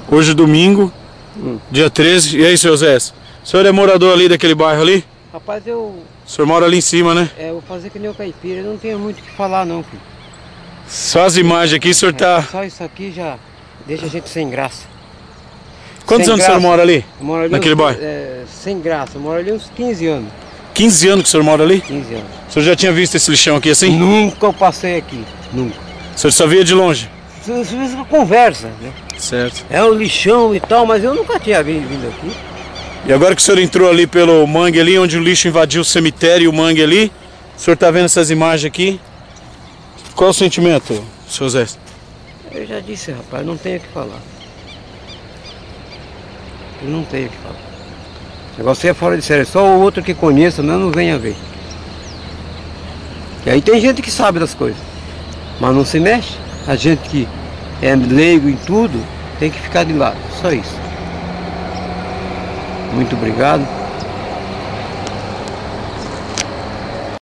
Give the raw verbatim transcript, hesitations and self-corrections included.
Hoje domingo, Hum. dia treze. E aí, seu Zé? O senhor é morador ali daquele bairro ali? Rapaz, eu, O senhor mora ali em cima, né? é, eu vou fazer que nem o caipira, eu não tenho muito o que falar não, filho. Só as imagens aqui, o senhor tá... Só isso aqui já deixa a gente sem graça. Quantos Sem anos o senhor graça. mora ali? Eu moro ali Naquele uns, bairro? é, sem graça, eu moro ali uns quinze anos. quinze anos que o senhor mora ali? quinze anos. O senhor já tinha visto esse lixão aqui assim? Nunca eu passei aqui, nunca. O senhor só via de longe? Às vezes conversa, né? Certo. É o lixão e tal, mas eu nunca tinha vindo, vindo aqui. E agora que o senhor entrou ali pelo mangue ali, onde o lixo invadiu o cemitério e o mangue ali, o senhor tá vendo essas imagens aqui? Qual é o sentimento, seu Zé? Eu já disse, rapaz, não tenho o que falar. Eu não tenho o que falar. O negócio é fora de série, só o outro que conheça, não, não venha ver. E aí tem gente que sabe das coisas, mas não se mexe. A gente que é leigo em tudo, tem que ficar de lado, só isso. Muito obrigado.